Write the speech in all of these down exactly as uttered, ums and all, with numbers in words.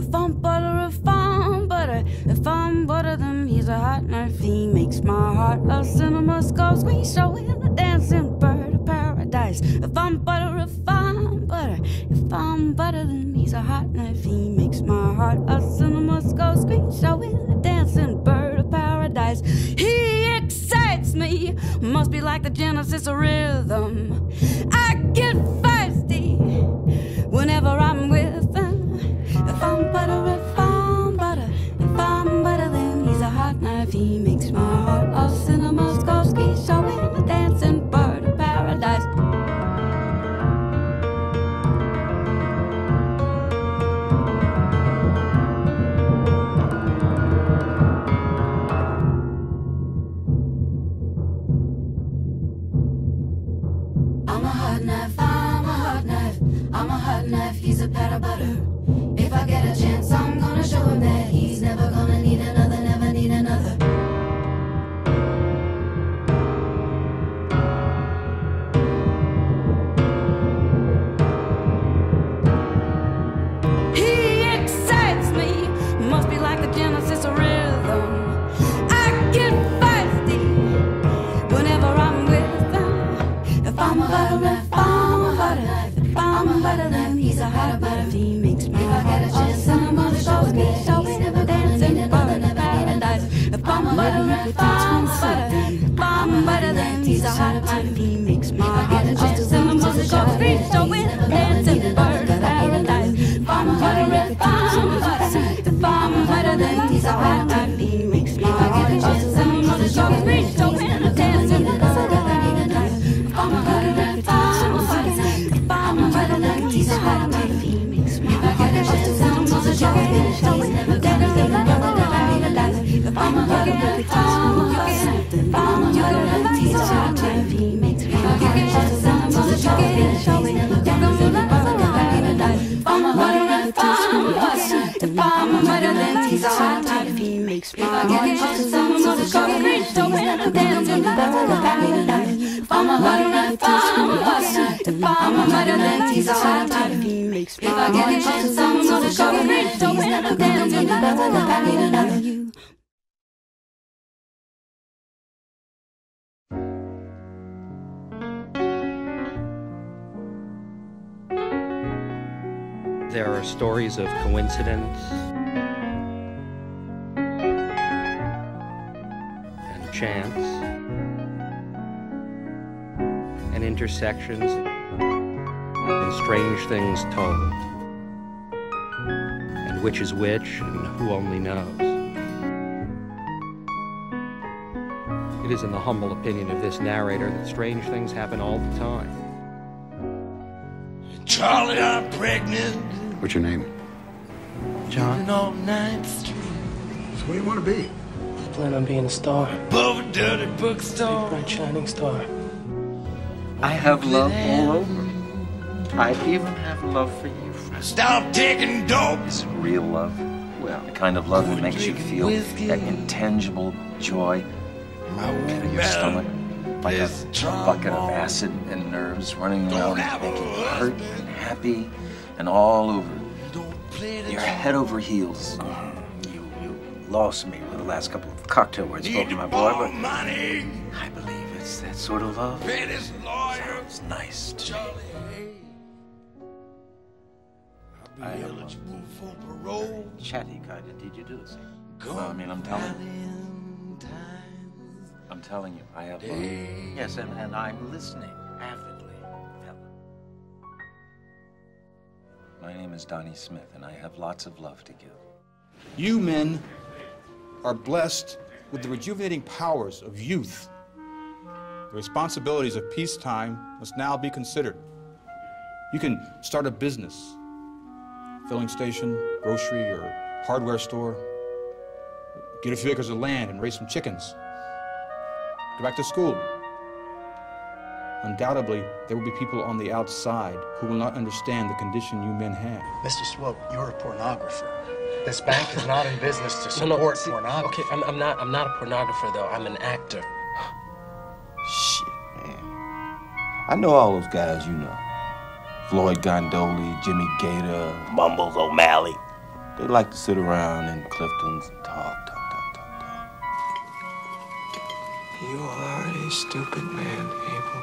If I'm butter, if I'm butter, if I'm butter, then he's a hot knife. He makes my heart a cinema skull screen show with a dancing bird of paradise. If I'm butter, if I'm butter, if I'm butter, then he's a hot knife. He makes my heart a cinema skull screen show with a dancing bird of paradise. He excites me, must be like the genesis of rhythm. I get feisty whenever I'm with him. If I'm butter, if I'm butter, if I'm butter, then he's a hot knife. He makes my heart a cinema Skolsky showing a dancing bird of paradise. I'm a hot knife, I'm a hot knife, I'm a hot knife, he's a pat of butter. If I get a chance, I'm gonna show him that he's never gonna need another, never need another. He excites me, must be like the genesis of rhythm. I get feisty whenever I'm with him. If I'm a butter, if I'm a butter, if I'm a butter, then he's a hot butter. He makes my heart a chance, I'm gonna show me, show me, never dancing bird of paradise. If I'm a butter, if I'm a butter, if I'm a butter, then he's a hot butter. He makes my heart a chance, I'm gonna show me, show me, dancing bird of paradise. If I'm a butter, if I'm a butter, if I'm a butter, then he's a hot butter. He makes my heart a chance, I'm gonna show me, show me, dancing bird of paradise. If I'm a butter, if I'm a butter, if I'm a butter, then he's a hot butter. He makes my heart a chance, I'm gonna show me, show me, dancing bird of paradise. If I'm a butter, if I'm a butter, if I'm a butter, then he's a hot butter. He makes my heart a chance, I'm gonna show me, show me, dancing bird of paradise. If I'm a butter, if I'm a butter, if I'm a butter, then he's a hot butter. He makes my heart a chance, I'm gonna show me, show me, dancing bird of paradise. If I'm a butter, if I'm a butter, if I'm a butter, then he's a hot butter. He makes my heart a chance, I'm gonna show me, show me, dancing bird of paradise. There are stories of coincidence and chance and intersections and strange things told, and which is which and who only knows. It is in the humble opinion of this narrator that strange things happen all the time. Charlie, I'm pregnant. What's your name? John. On ninth Street. So what do you want to be? I plan on being a star. Above a dirty bookstore. Bright shining star. I have love all over. I even have love for you, friend. Stop taking dope. Is it real love? Well, the kind of love that makes you feel that intangible joy in your stomach. Like a bucket of acid and nerves running around making you hurt and happy and all over. You're head over heels. You you lost me with the last couple of cocktail words spoken, my boy, but I believe it's that sort of love. Sounds nice to me. I am eligible for parole. Chatty kind of did you do this? Well, I mean, I'm telling you. I'm telling you, I have love. Yes, and, and I'm listening avidly, Helen. My name is Donnie Smith, and I have lots of love to give. You men are blessed with the rejuvenating powers of youth. The responsibilities of peacetime must now be considered. You can start a business, filling station, grocery, or hardware store. Get a few acres of land and raise some chickens. Go back to school. Undoubtedly, there will be people on the outside who will not understand the condition you men have. Mister Swope, you're a pornographer. This bank is not in business to support no, no, see, pornography. Okay, I'm, I'm not. I'm not a pornographer though. I'm an actor. Shit, man. I know all those guys you know. Floyd Gondoli, Jimmy Gator, Mumbles O'Malley. They like to sit around in Clifton's and talk, talk, talk, talk, talk. You are a stupid man, Abel.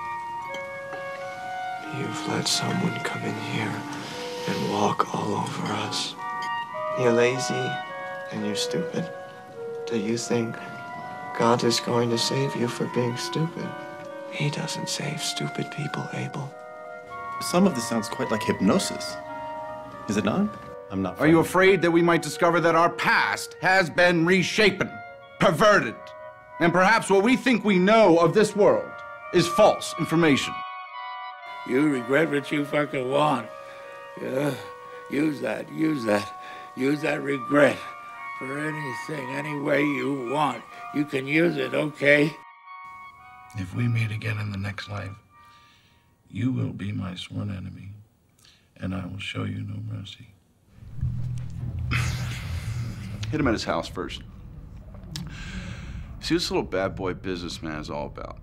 You've let someone come in here and walk all over us. You're lazy and you're stupid. Do you think God is going to save you for being stupid? He doesn't save stupid people, Abel. Some of this sounds quite like hypnosis. Is it not? I'm not. Are you afraid that we might discover that our past has been reshapen, perverted, and perhaps what we think we know of this world is false information? You regret what you fucking want. Yeah, use that, use that, use that regret for anything, any way you want. You can use it, okay? If we meet again in the next life, you will be my sworn enemy, and I will show you no mercy. Hit him at his house first. See what this little bad boy businessman is all about.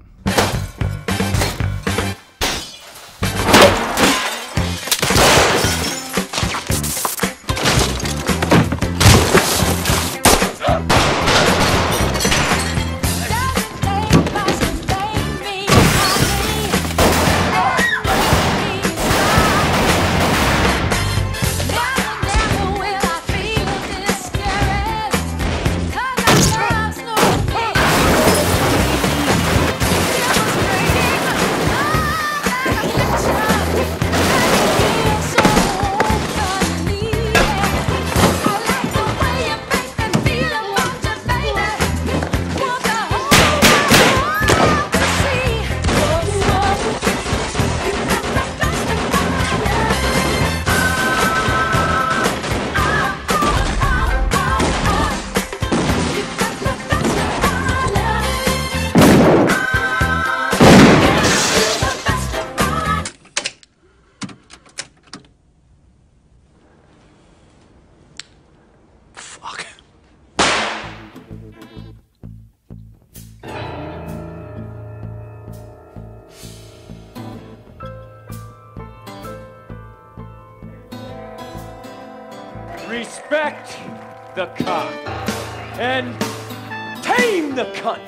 Respect the cock and tame the cunt.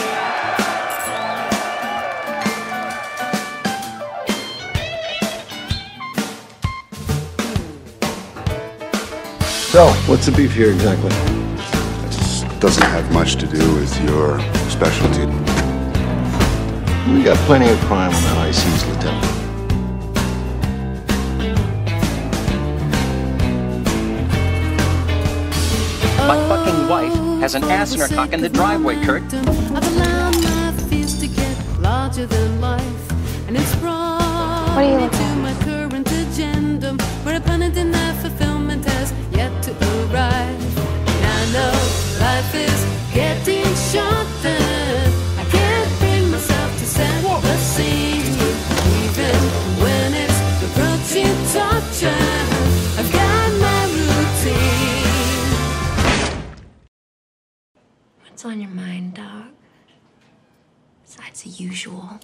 So, what's the beef here exactly? This doesn't have much to do with your specialty. We got plenty of crime on the high seas, Lieutenant. My fucking wife has an ass in her cock in the driveway, Kurt. I've allowed my fears to get larger than life, and it's brought me to my current agenda, where a planet in that fulfillment has yet to arrive. And I know life is getting shorter. I can't bring myself to set the scene, even when it's approaching torture. I've got my routine. What's on your mind, dog? Besides the usual.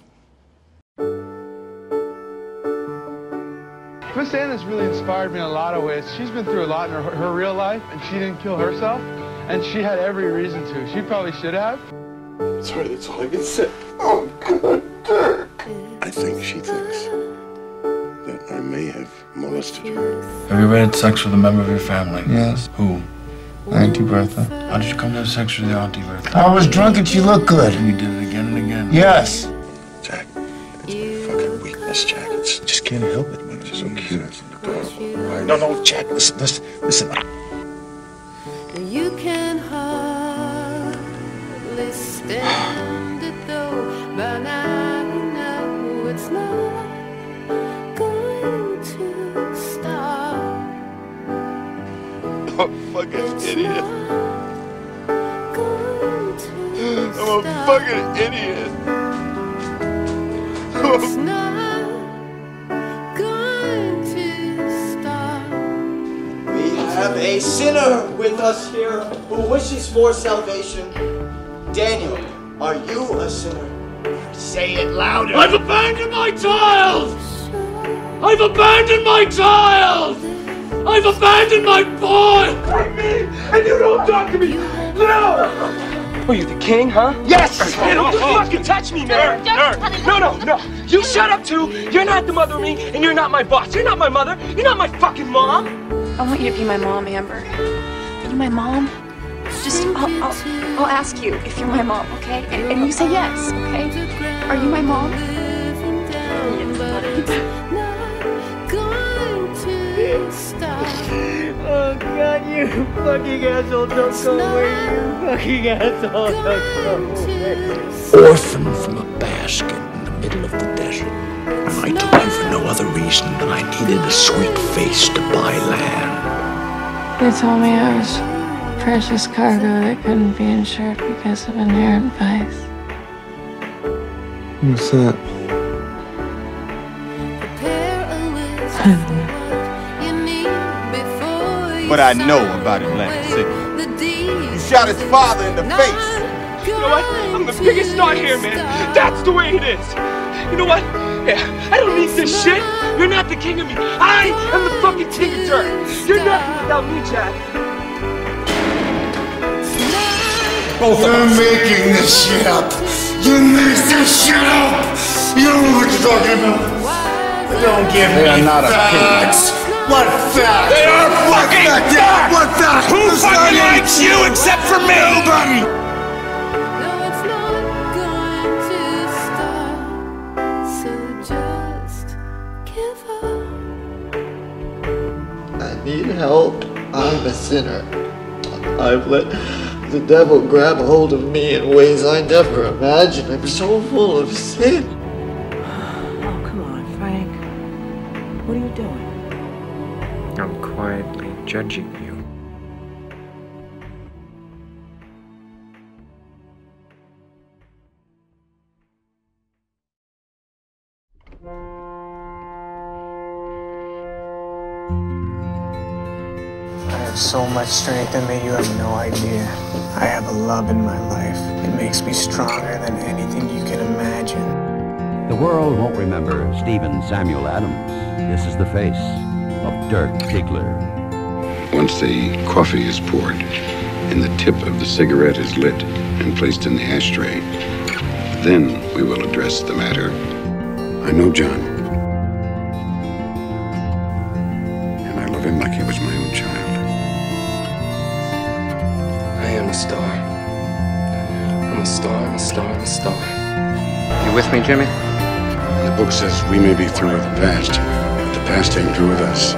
Miss Anna's really inspired me in a lot of ways. She's been through a lot in her, her real life, and she didn't kill herself, and she had every reason to. She probably should have. Sorry, that's all I can say. Oh, God, Dirk. I think she thinks that I may have molested her. Have you ever had sex with a member of your family? Yes. Who? Auntie Bertha. How did you come to have sex with your Auntie Bertha? I was drunk and she looked good. And you did it again and again? Yes. Jack, it's my fucking weakness, Jack. It's just can't help it, man. It's so cute. It's adorable. Right? No, no, Jack, listen, listen, listen. You can hardly stand it though, but I know it's not going to stop. I'm a fucking idiot. I'm a fucking idiot. It's not going to stop. We have a sinner with us here who wishes for salvation. Daniel, are you a sinner? Say it louder. I've abandoned my child! I've abandoned my child! I've abandoned my boy! Like me, and you don't talk to me! No! Are you the king, huh? Yes! Hey, don't you fucking touch me, man! No, no, no! You shut up, too! You're not the mother of me, and you're not my boss. You're not my mother. You're not my fucking mom! I want you to be my mom, Amber. Are you my mom? Just, I'll, I'll, I'll ask you if you're my mom, okay? And, and you say yes, okay? Are you my mom? Oh God, you fucking asshole, don't go away, you fucking asshole, don't go away. Orphan from a basket in the middle of the desert. And I took you for no other reason than I needed a sweet face to buy land. They told me I was precious cargo that couldn't be insured because of inherent vice. What's that? What I know about Atlantic City. You shot his father in the face. You know what? I'm the biggest star here, man. That's the way it is. You know what? Yeah, I don't need this shit. You're not the king of me. I am the fucking king of dirt. You're nothing without me, Jack. Both You're making this shit up. You make this shit up. You don't know what you're talking about. Don't give they me are not facts. A what facts? They are fucking facts. facts. What facts? Who Who's fucking not likes you except for me? Nobody. I need help. I'm a sinner. I've let the devil grab hold of me in ways I never imagined. I'm so full of sin. Oh, come on, Frank. What are you doing? I'm quietly judging you. I have so much strength in me, you have no idea. I have a love in my life. It makes me stronger than anything you can imagine. The world won't remember Stephen Samuel Adams. This is the face of Dirk Diggler. Once the coffee is poured and the tip of the cigarette is lit and placed in the ashtray, then we will address the matter. I know John, and I love him like he was my own child. I am a star. I'm a star, I'm a star, I'm a star. You with me, Jimmy? The book says we may be through with the past, but the past ain't through with us.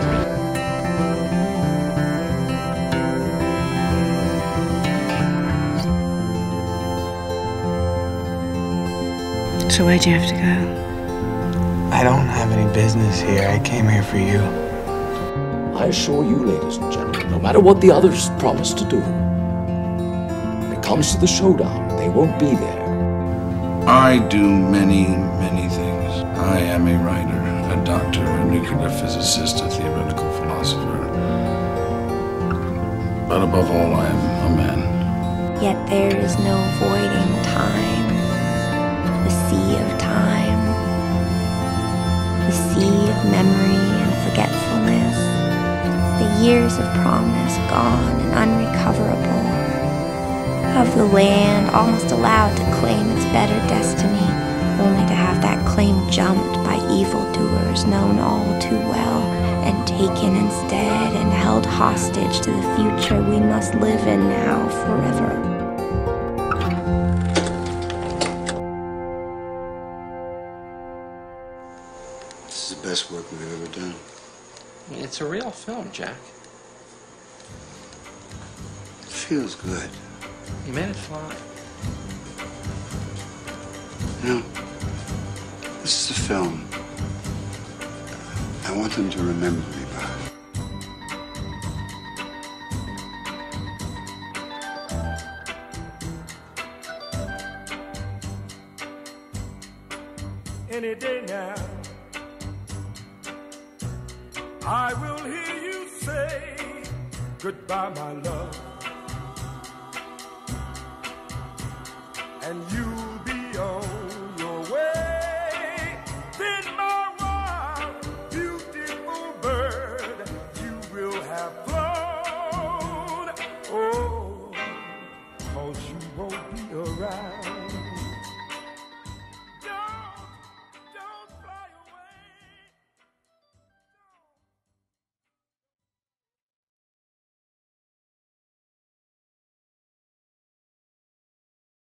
So why'd you have to go? I don't have any business here. I came here for you. I assure you, ladies and gentlemen, no matter what the others promise to do, when it comes to the showdown, they won't be there. I do many, many things. I am a writer, a doctor, a nuclear physicist, a theoretical philosopher. But above all, I am a man. Yet there is no voiding time, the sea of time, the sea of memory and forgetfulness, the years of promise gone and unrecoverable, of the land almost allowed to claim its better destiny, only to have that claim jumped by evildoers known all too well, and taken instead and held hostage to the future we must live in now forever. This is the best work we've ever done. It's a real film, Jack. It feels good. You made it fly. You know, this is a film I want them to remember me by. Any day now, I will hear you say goodbye, my love, and you'll be on your way. Then, my wild, beautiful bird, you will won't be around.